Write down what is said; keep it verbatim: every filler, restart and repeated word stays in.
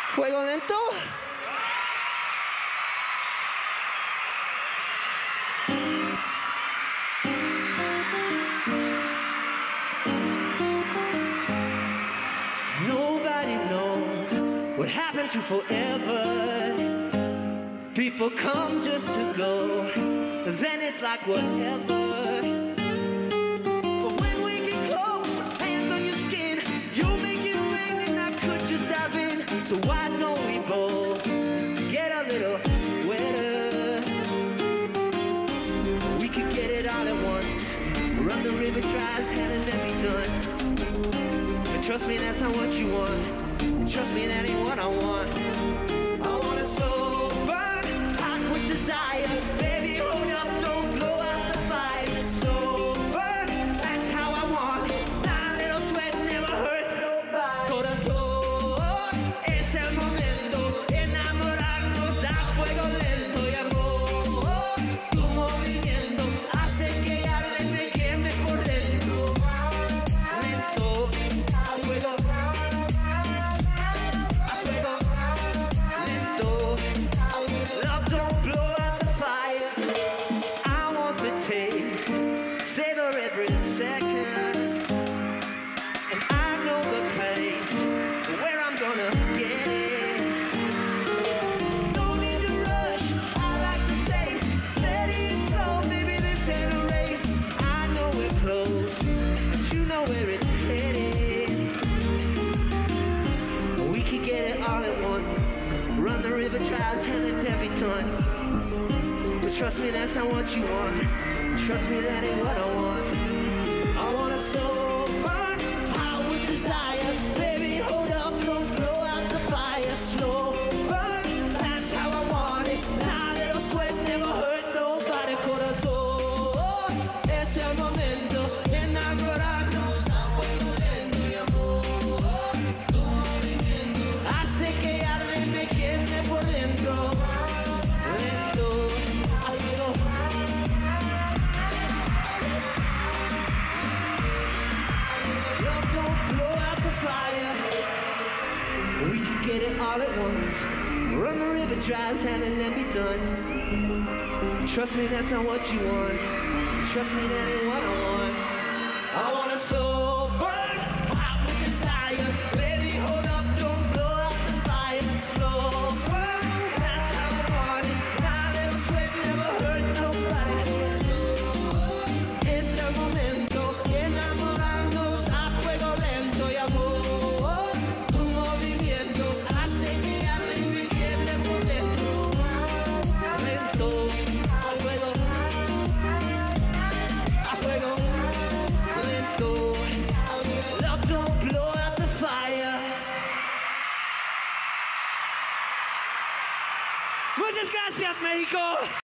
Fuego lento. Nobody knows what happened to forever. People come just to go, then it's like whatever. But when we get close, hands on your skin, you'll make it rain and I could just dive in. So why don't we both get a little wetter? We could get it all at once, run the river dry as hell and then be done. But trust me, that's not what you want. Trust me, that ain't what I want. I want a soul burn hot with desire. Baby, hold up, don't blow out the fire. Slow burn, that's how I want it. Nah, little sweat never hurt nobody. Corazón, es el momento. Enamorarnos a fuego lento y amor. Tu movimiento hace que arde y me queme por dentro. Lento, a fuego. Every second, and I know the place where I'm gonna get it. No need to rush, I like the taste. Steady and slow, baby, this ain't a race. I know we're close, but you know where it's headed. We could get it all at once, run the river dry as hell and every time. But trust me, that's not what you want. Trust me, that ain't what I want. I want a soul burn hot with desire. Baby, hold up, don't blow out the fire. Slow burn, that's how I want it. Nah, little sweat never hurt nobody. Corazón, es el momento. Enamorarnos a fuego lento y amor. Tu movimiento hace que arde y me queme por dentro. Lento, a fuego. We could get it all at once, run the river dry as hell and then be done. Trust me, that's not what you want. Trust me, that ain't what I want. I want a soul burn hot with desire. Baby, hold up, don't blow out the fire. Slow burn, that's how I want it. Nah, little sweat never hurt nobody. Es el momento, enamorarnos a fuego lento y amor. Muchas gracias, México.